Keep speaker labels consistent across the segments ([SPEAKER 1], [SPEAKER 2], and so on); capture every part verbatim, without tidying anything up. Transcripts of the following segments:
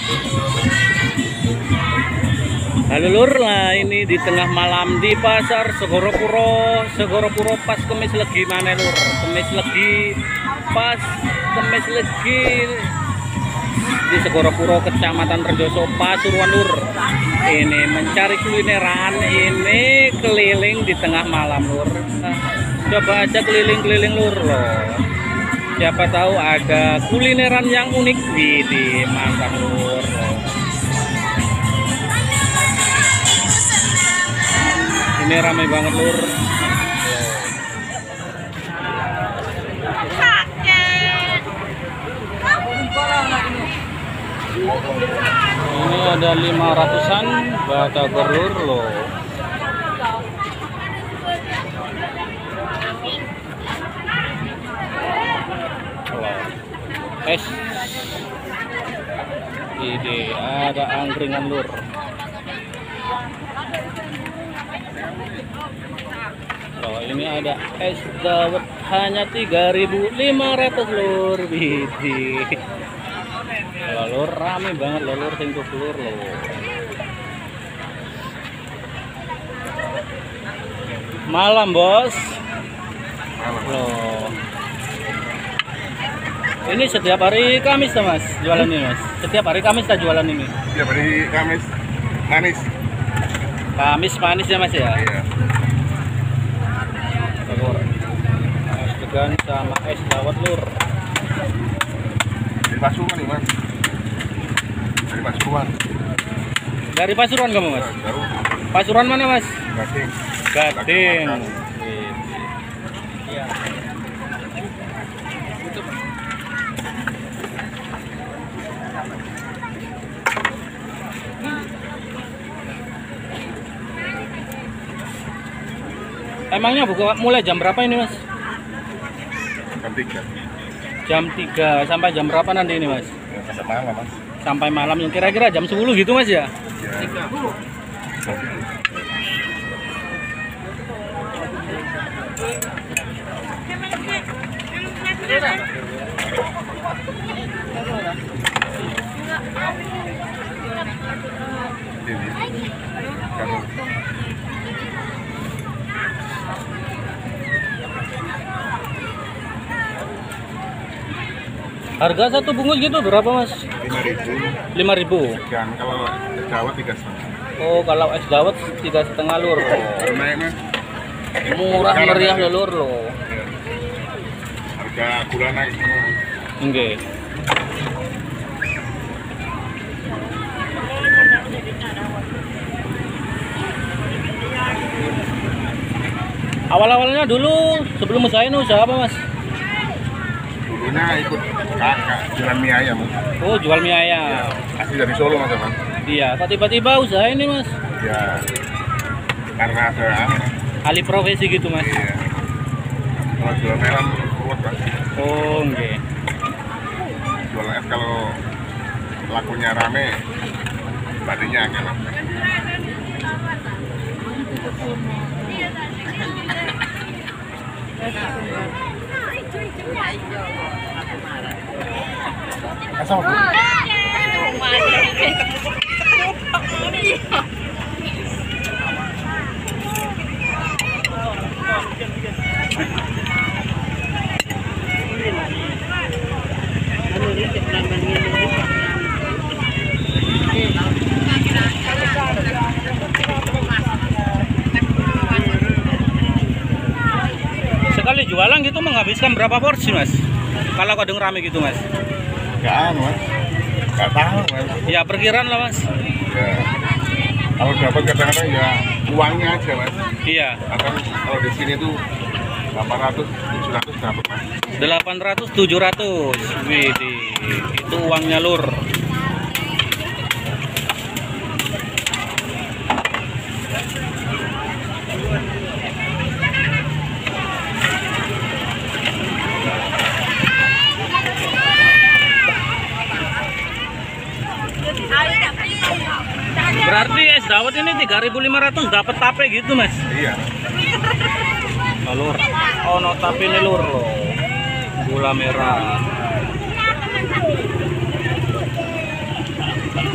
[SPEAKER 1] Halo lur, lah ini di tengah malam di pasar Segoropuro, Segoropuro pas Kemis Legi mana lur? Kemis Legi pas Kemis Legi di Segoropuro, Kecamatan Rejoso, Pasuruan lur. Ini mencari kulineran, ini keliling di tengah malam lur. Nah, coba aja keliling-keliling lur loh. Siapa tahu ada kulineran yang unik di di mantap lur. Ini ramai banget lur. Ini ada lima ratusan batagor lur loh. Es. Ini ada angkringan lur. Oh, ini ada es dawet hanya tiga ribu lima ratus lur. Bidi. Lur rame banget lur, tinggal lur lur. Malam bos. Loh. Ini setiap hari Kamis ya mas, jualan ini mas. Setiap hari Kamis tak jualan ini.
[SPEAKER 2] Setiap hari Kamis manis.
[SPEAKER 1] Kamis manis ya mas ya.
[SPEAKER 2] Iya.
[SPEAKER 1] Es degan sama es dawet lur.
[SPEAKER 2] Dari Pasuruan nih mas. Dari Pasuruan.
[SPEAKER 1] Dari Pasuruan kamu mas?
[SPEAKER 2] Baru.
[SPEAKER 1] Pasuruan mana mas?
[SPEAKER 2] Gading.
[SPEAKER 1] Gading. Iya. Emangnya buka mulai jam berapa ini mas?
[SPEAKER 2] Jam tiga.
[SPEAKER 1] Jam tiga sampai jam berapa nanti ini mas?
[SPEAKER 2] Ya, sampai malam mas.
[SPEAKER 1] Sampai malam, yang kira-kira jam sepuluh gitu mas ya?
[SPEAKER 2] Ya.
[SPEAKER 1] Harga satu bungkus gitu berapa mas?
[SPEAKER 2] Lima ribu.
[SPEAKER 1] Lima ribu.
[SPEAKER 2] Dan kalau es dawet tiga setengah.
[SPEAKER 1] Oh kalau es dawet tiga setengah lur.
[SPEAKER 2] Oh, naik mas.
[SPEAKER 1] Murah meriah lur loh.
[SPEAKER 2] Harga gula naik.
[SPEAKER 1] Enggak. Awal-awalnya dulu sebelum usaha ini usaha apa mas?
[SPEAKER 2] Dulunya ikut kakak jualan mie ayam.
[SPEAKER 1] Oh jual mie ayam.
[SPEAKER 2] Asli dari Solo mas mas.
[SPEAKER 1] Iya, kok tiba-tiba usaha ini mas?
[SPEAKER 2] Ya karena ada apa?
[SPEAKER 1] Alih profesi gitu mas?
[SPEAKER 2] Iya. Kalau jual melon kuat mas.
[SPEAKER 1] Oh enggak.
[SPEAKER 2] Jual es kalau lakunya rame, badinya agak lama. Asal bu.
[SPEAKER 1] Sekali jualan gitu menghabiskan berapa porsi mas? Kalau kadang rame gitu mas?
[SPEAKER 2] Gak anu mas, gak tahu mas.
[SPEAKER 1] Ya perkiraan lah mas.
[SPEAKER 2] Ya. Kalau dapat kadang-kadang ya uangnya aja mas.
[SPEAKER 1] Iya.
[SPEAKER 2] Akan kalau di sini tuh delapan ratus tujuh ratus dapat mas.
[SPEAKER 1] delapan ratus tujuh ratus. Widih, itu uangnya lur. Berarti es dawet ini tiga ribu lima ratus dapat tape gitu, Mas?
[SPEAKER 2] Iya.
[SPEAKER 1] Oh, lur. Oh, no tape ini lur loh. Gula merah.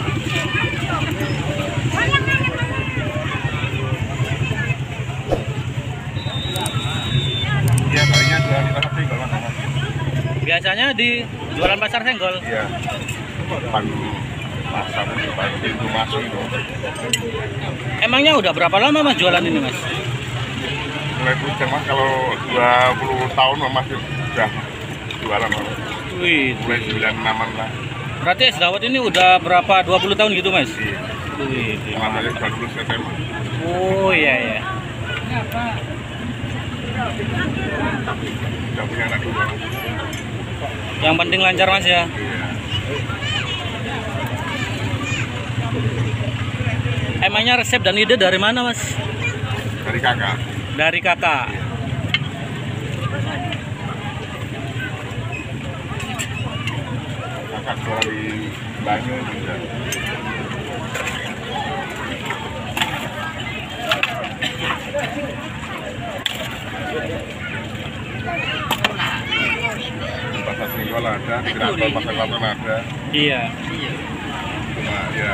[SPEAKER 1] di jualan pasar senggol.
[SPEAKER 2] Iya. Depan pasar depan pintu masuk itu.
[SPEAKER 1] Emangnya udah berapa lama Mas jualan ini Mas?
[SPEAKER 2] Mulai bujang Mas, kalau dua puluh tahun masih sudah jualan Mas.
[SPEAKER 1] Wih,
[SPEAKER 2] Mulai sembilan puluh enam lah.
[SPEAKER 1] berarti es dawet ini udah berapa? dua puluh tahun gitu Mas?
[SPEAKER 2] Iya.
[SPEAKER 1] Wih,
[SPEAKER 2] Sama saya sudah lulus S M A.
[SPEAKER 1] oh iya ya.
[SPEAKER 2] Sudah punya anak dua.
[SPEAKER 1] Yang penting lancar Mas ya.
[SPEAKER 2] Iya.
[SPEAKER 1] Emangnya resep dan ide dari mana Mas?
[SPEAKER 2] Dari kakak.
[SPEAKER 1] Dari kakak.
[SPEAKER 2] Kakak jual di Banyu juga. Di pasar Senggol ada, di Keraton pasar Keraton ada.
[SPEAKER 1] Iya.
[SPEAKER 2] Cuma ya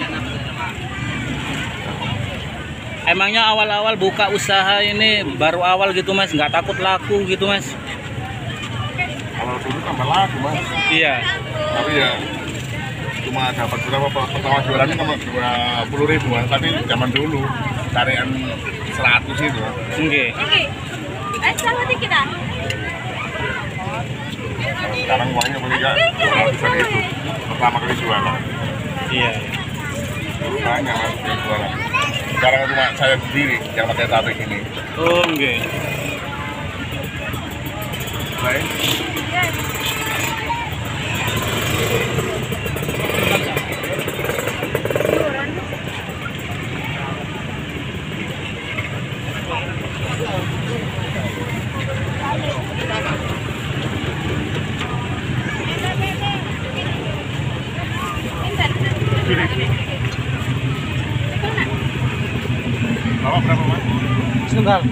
[SPEAKER 1] Emangnya awal-awal buka usaha ini baru awal gitu Mas, nggak takut laku gitu Mas?
[SPEAKER 2] kalau dulu tambah laku Mas.
[SPEAKER 1] Iya.
[SPEAKER 2] Tapi ya cuma dapat berapa pertama jualannya cuma dua puluh ribuan, tapi zaman dulu tarian seratus itu.
[SPEAKER 1] Oke.
[SPEAKER 3] Eh, sama dikit ah.
[SPEAKER 2] Kalau sekarang uangnya paling nggak dua ratusan itu pertama kali jualan.
[SPEAKER 1] Iya.
[SPEAKER 2] Dulu banyak Mas yang jualan. Sekarang cuma saya sendiri yang pakai tabik ini.
[SPEAKER 1] Oh, oke.
[SPEAKER 2] Baik. Bawa berapa Mas?
[SPEAKER 1] Setengah.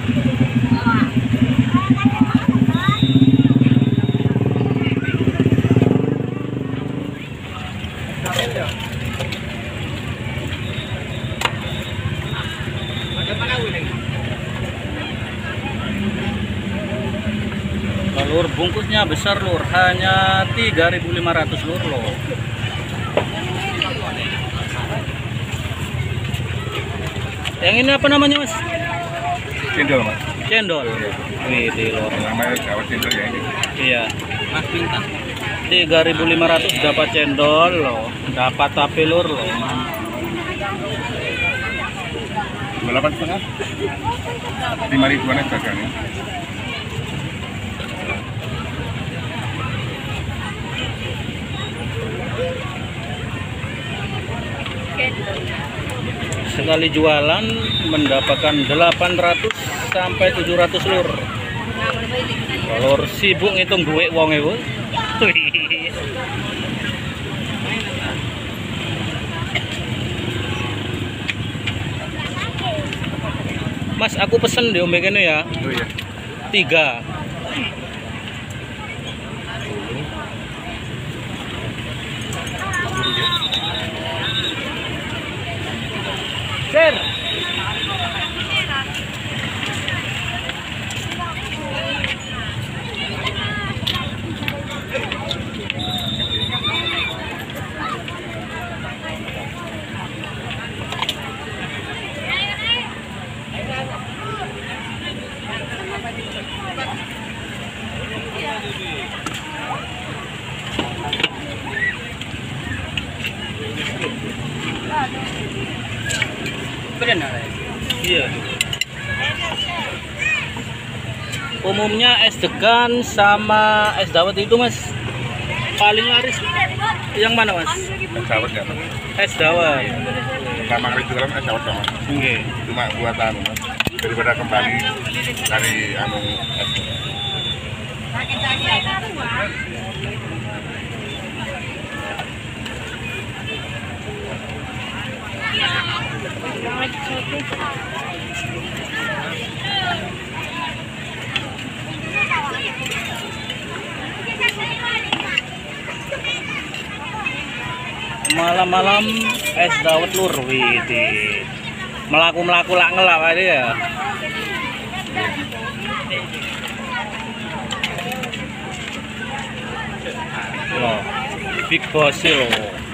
[SPEAKER 1] Lur bungkusnya besar lur, hanya tiga ribu lima ratus lur loh. Yang ini apa namanya Mas?
[SPEAKER 2] Cendol Mas.
[SPEAKER 1] Cendol. Wih, di lur.
[SPEAKER 2] Namanya Jawa cendol ya ini.
[SPEAKER 1] Iya. Mas pinta. tiga ribu lima ratus dapat cendol loh, dapat tape lur loh.
[SPEAKER 2] Delapan setengah. Lima ribuan aja kan ya.
[SPEAKER 1] Sekali jualan mendapatkan delapan ratus sampai tujuh ratus lur. Lur sibuk ngitung duit wong e, Bu. Mas, aku pesen di ombe kene ya.
[SPEAKER 2] Oh iya.
[SPEAKER 1] Tiga. Sir. Iya. Umumnya es degan sama es dawet itu Mas paling laris yang mana Mas?
[SPEAKER 2] Es dawet ya Mas.
[SPEAKER 1] Es dawet.
[SPEAKER 2] Pertama kali jualan es dawet sama.
[SPEAKER 1] Oke.
[SPEAKER 2] Cuma buatan Mas. Daripada kembali dari anu es.
[SPEAKER 1] Malam-malam es dawet lur, wih, melaku-melaku lak ngelak aja ya. Big Boss loh.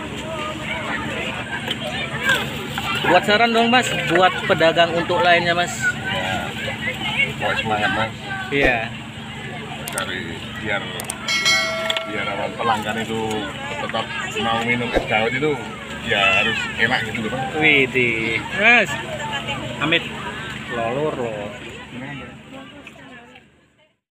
[SPEAKER 1] Buat saran dong Mas, buat pedagang untuk lainnya Mas.
[SPEAKER 2] Ya, pokoknya semangat Mas.
[SPEAKER 1] Iya.
[SPEAKER 2] Dari biar biar apa, pelanggan itu tetap mau minum es dawet itu ya harus enak gitu loh.
[SPEAKER 1] Widih. Mas. Amit. Lolor loh.